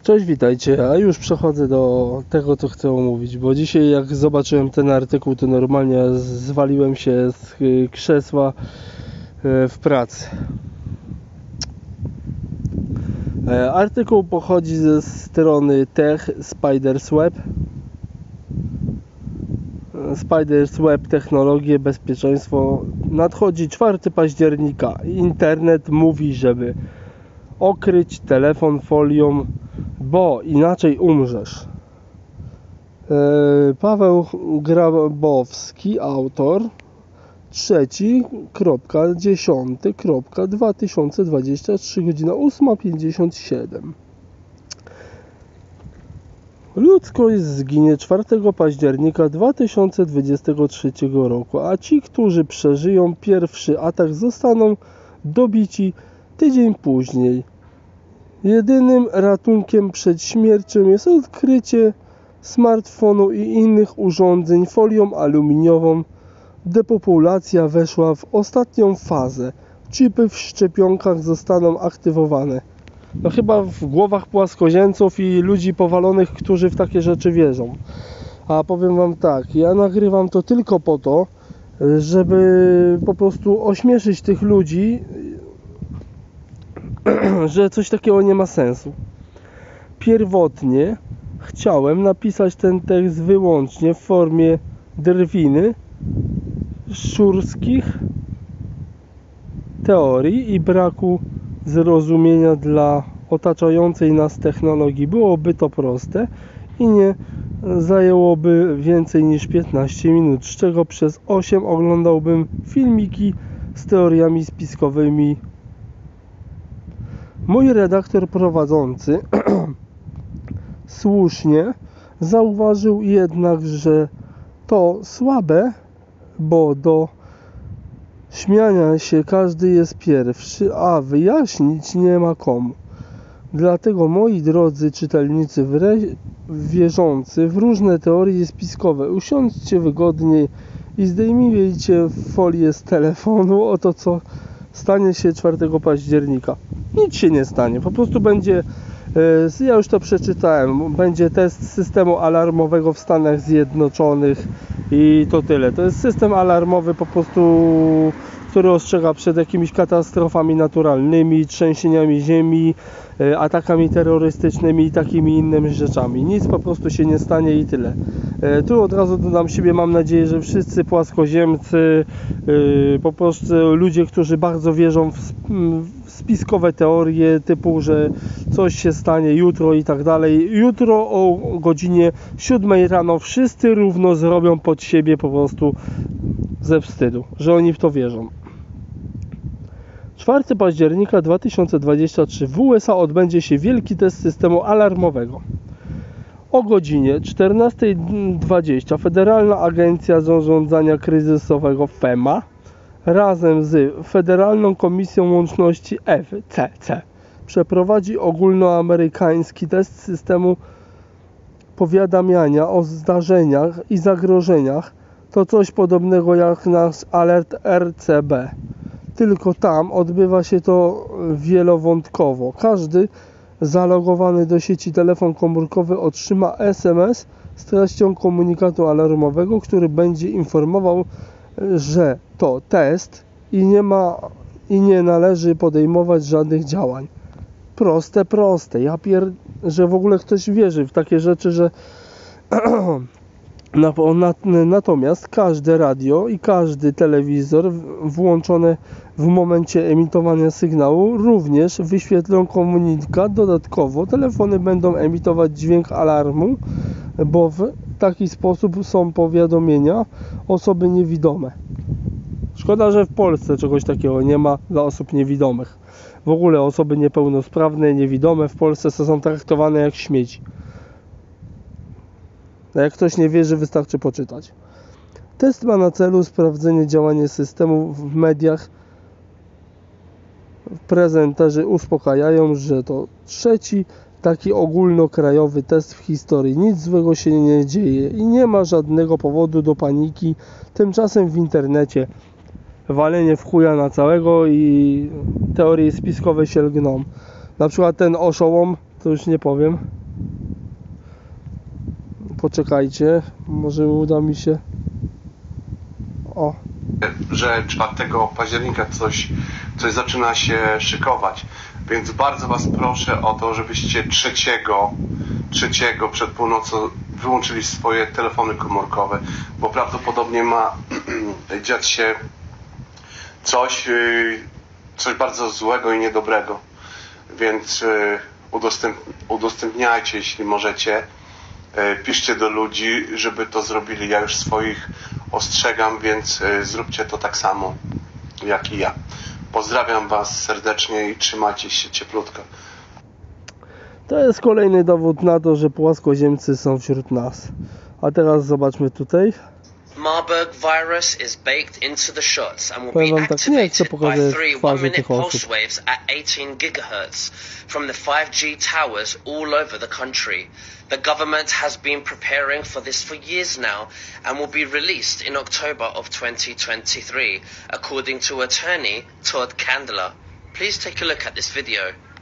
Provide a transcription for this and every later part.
Cześć, witajcie, a już przechodzę do tego, co chcę omówić, bo dzisiaj jak zobaczyłem ten artykuł, to normalnie zwaliłem się z krzesła w pracy. Artykuł pochodzi ze strony Tech Spiders Web. Spiders Web, technologie, bezpieczeństwo. Nadchodzi 4 października. Internet mówi, żeby okryć telefon folią, bo inaczej umrzesz. Paweł Grabowski, autor, 3.10.2023, godzina 8:57. Ludzkość zginie 4 października 2023 roku, a ci, którzy przeżyją pierwszy atak, zostaną dobici tydzień później. Jedynym ratunkiem przed śmiercią jest odkrycie smartfonu i innych urządzeń folią aluminiową. Depopulacja weszła w ostatnią fazę. Chipy w szczepionkach zostaną aktywowane. No chyba w głowach płaskoziemców i ludzi powalonych, którzy w takie rzeczy wierzą. A powiem wam tak, ja nagrywam to tylko po to, żeby po prostu ośmieszyć tych ludzi, że coś takiego nie ma sensu. Pierwotnie chciałem napisać ten tekst wyłącznie w formie drwiny, szurskich teorii i braku zrozumienia dla otaczającej nas technologii. Byłoby to proste i nie zajęłoby więcej niż 15 minut, z czego przez 8 oglądałbym filmiki z teoriami spiskowymi. Mój redaktor prowadzący słusznie zauważył jednak, że to słabe, bo do śmiania się każdy jest pierwszy, a wyjaśnić nie ma komu. Dlatego, moi drodzy czytelnicy wierzący w różne teorie spiskowe, usiądźcie wygodniej i zdejmijcie folię z telefonu o to, co stanie się 4 października. Nic się nie stanie, po prostu będzie, ja już to przeczytałem, będzie test systemu alarmowego w Stanach Zjednoczonych i to tyle. To jest system alarmowy po prostu, który ostrzega przed jakimiś katastrofami naturalnymi, trzęsieniami ziemi, atakami terrorystycznymi i takimi innymi rzeczami. Nic po prostu się nie stanie i tyle. Tu od razu dodam siebie, mam nadzieję, że wszyscy płaskoziemcy, po prostu ludzie, którzy bardzo wierzą w spiskowe teorie typu, że coś się stanie jutro i tak dalej. Jutro o godzinie 7 rano wszyscy równo zrobią pod siebie po prostu ze wstydu, że oni w to wierzą. 4 października 2023 w USA odbędzie się wielki test systemu alarmowego. O godzinie 14:20 Federalna Agencja Zarządzania Kryzysowego FEMA razem z Federalną Komisją Łączności FCC przeprowadzi ogólnoamerykański test systemu powiadamiania o zdarzeniach i zagrożeniach. To coś podobnego jak nasz alert RCB. Tylko tam odbywa się to wielowątkowo. Każdy zalogowany do sieci telefon komórkowy otrzyma SMS z treścią komunikatu alarmowego, który będzie informował, że to test i nie należy podejmować żadnych działań. Proste. Że w ogóle ktoś wierzy w takie rzeczy, że natomiast każde radio i każdy telewizor włączone w momencie emitowania sygnału również wyświetlą komunikat. Dodatkowo telefony będą emitować dźwięk alarmu, bo w taki sposób są powiadomienia osoby niewidome. Szkoda, że w Polsce czegoś takiego nie ma dla osób niewidomych. W ogóle osoby niepełnosprawne, niewidome w Polsce są traktowane jak śmieci. A jak ktoś nie wierzy, wystarczy poczytać. Test ma na celu sprawdzenie działania systemu w mediach. Prezenterzy uspokajają, że to 3. taki ogólnokrajowy test w historii. Nic złego się nie dzieje i nie ma żadnego powodu do paniki. Tymczasem w internecie walenie w chuja na całego i teorie spiskowe się lgną. Na przykład ten oszołom, to już nie powiem. Poczekajcie, może uda mi się. O. Że 4 października coś zaczyna się szykować. Więc bardzo Was proszę o to, żebyście 3 przed północą wyłączyli swoje telefony komórkowe, bo prawdopodobnie ma dziać się coś bardzo złego i niedobrego. Więc udostępniajcie, jeśli możecie. Piszcie do ludzi, żeby to zrobili. Ja już swoich ostrzegam, więc zróbcie to tak samo jak i ja. Pozdrawiam Was serdecznie i trzymajcie się cieplutko. To jest kolejny dowód na to, że płaskoziemcy są wśród nas. A teraz zobaczmy tutaj. Marburg virus is baked into the shots and will Powiem be wam tak, nie chcę activated by pokazać 3 twarzy one-minute tych pulse osób. waves at 18 gigahertz from the 5G towers all over the country. The government has been preparing for this for years now and will be released in October of 2023, according to attorney Todd Candler. Please take a look at this video.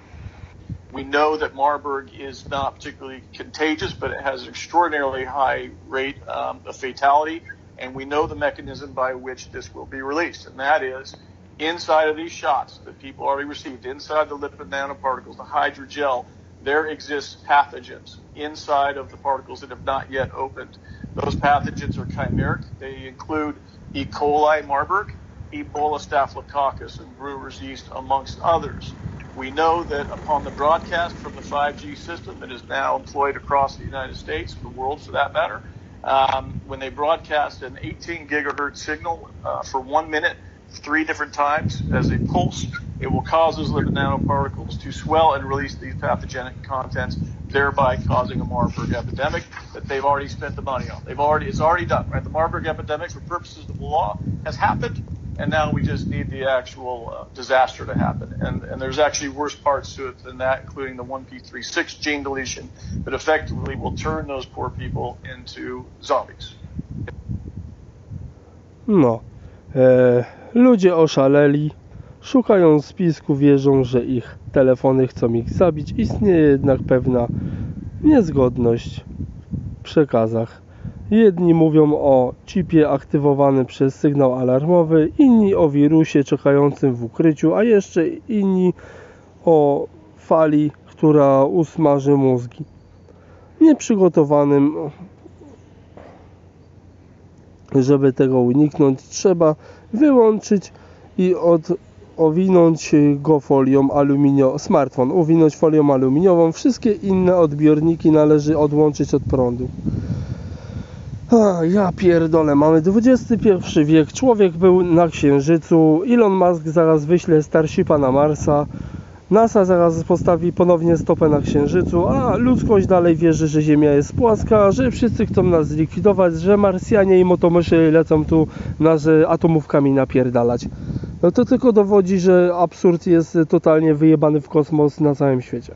We know that Marburg is not particularly contagious, but it has an extraordinarily high rate of fatality. And we know the mechanism by which this will be released. And that is inside of these shots that people already received, inside the lipid nanoparticles, the hydrogel, there exists pathogens inside of the particles that have not yet opened. Those pathogens are chimeric. They include E. coli Marburg, Ebola staphylococcus, and brewer's yeast, amongst others. We know that upon the broadcast from the 5G system that is now employed across the United States, the world for that matter, when they broadcast an 18 gigahertz signal for 1 minute, 3 different times as a pulse, it will cause those lipid nanoparticles to swell and release these pathogenic contents, thereby causing a Marburg epidemic that they've already spent the money on. It's already done, right? The Marburg epidemic, for purposes of the law, has happened, and now we just need the actual disaster to happen. And there's actually worse parts to it than that, including the 1p36 gene deletion that effectively will turn those poor people into zombies. No. Ludzie oszaleli, szukają spisku, wierzą, że ich telefony chcą ich zabić. Istnieje jednak pewna niezgodność w przekazach. Jedni mówią o chipie aktywowanym przez sygnał alarmowy, inni o wirusie czekającym w ukryciu, a jeszcze inni o fali, która usmaży mózgi. Nieprzygotowanym, żeby tego uniknąć, trzeba wyłączyć i owinąć go folią aluminiową, smartfon owinąć folią aluminiową. Wszystkie inne odbiorniki należy odłączyć od prądu. Ja pierdolę, mamy XXI wiek, człowiek był na Księżycu, Elon Musk zaraz wyśle Starshipa na Marsa, NASA zaraz postawi ponownie stopę na Księżycu, a ludzkość dalej wierzy, że Ziemia jest płaska, że wszyscy chcą nas zlikwidować, że Marsjanie i motomyszy lecą tu nas atomówkami napierdalać. No to tylko dowodzi, że absurd jest totalnie wyjebany w kosmos na całym świecie.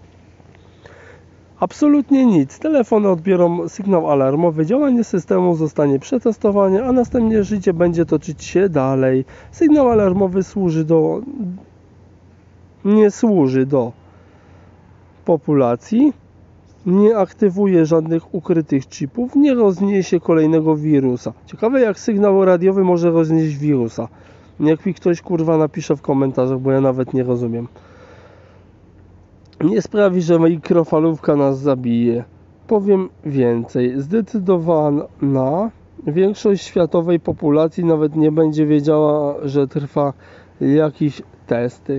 Absolutnie nic. Telefony odbiorą sygnał alarmowy, działanie systemu zostanie przetestowane, a następnie życie będzie toczyć się dalej. Sygnał alarmowy nie służy do populacji, nie aktywuje żadnych ukrytych chipów, nie rozniesie kolejnego wirusa. Ciekawe, jak sygnał radiowy może roznieść wirusa. Niech mi ktoś kurwa napisze w komentarzach, bo ja nawet nie rozumiem. Nie sprawi, że mikrofalówka nas zabije. Powiem więcej. Zdecydowana większość światowej populacji nawet nie będzie wiedziała, że trwa jakieś testy.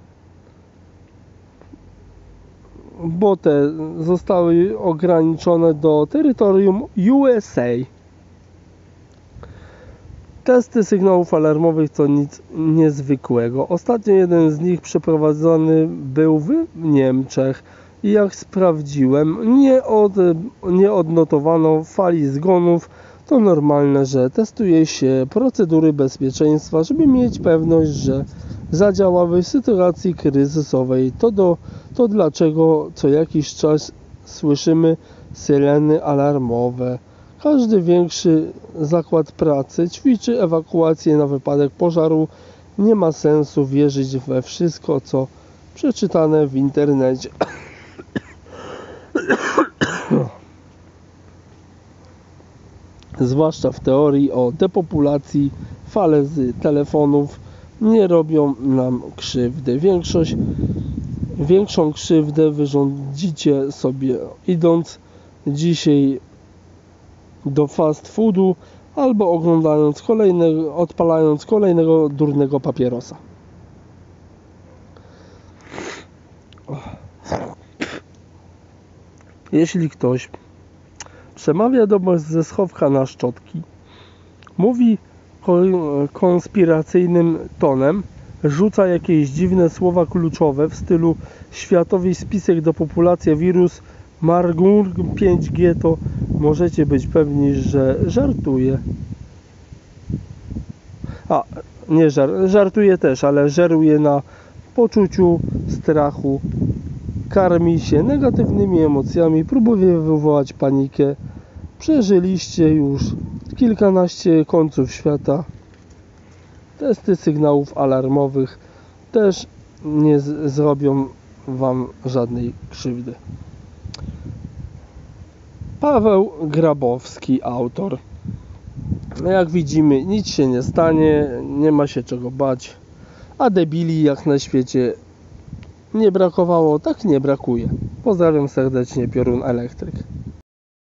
Bo te zostały ograniczone do terytorium USA. Testy sygnałów alarmowych to nic niezwykłego. Ostatnio jeden z nich przeprowadzony był w Niemczech i jak sprawdziłem, nie odnotowano fali zgonów. To normalne, że testuje się procedury bezpieczeństwa, żeby mieć pewność, że zadziałały w sytuacji kryzysowej. To dlaczego co jakiś czas słyszymy syreny alarmowe. Każdy większy zakład pracy ćwiczy ewakuację na wypadek pożaru. Nie ma sensu wierzyć we wszystko, co przeczytane w internecie. zwłaszcza w teorii o depopulacji, fale z telefonów nie robią nam krzywdy. Większą krzywdę wyrządzicie sobie idąc dzisiaj do fast foodu albo odpalając kolejnego durnego papierosa. Jeśli ktoś przemawia wiadomość ze schowka na szczotki, mówi konspiracyjnym tonem, rzuca jakieś dziwne słowa kluczowe w stylu światowy spisek depopulacja, wirus, Marburg 5G, to możecie być pewni, że żartuje. Żartuje też, ale żeruje na poczuciu strachu, karmi się negatywnymi emocjami, próbuje wywołać panikę. Przeżyliście już kilkanaście końców świata. Testy sygnałów alarmowych też nie zrobią wam żadnej krzywdy. Paweł Grabowski, autor. Jak widzimy, nic się nie stanie, nie ma się czego bać, a debili jak na świecie nie brakowało, tak nie brakuje. Pozdrawiam serdecznie, Piorun Elektryk.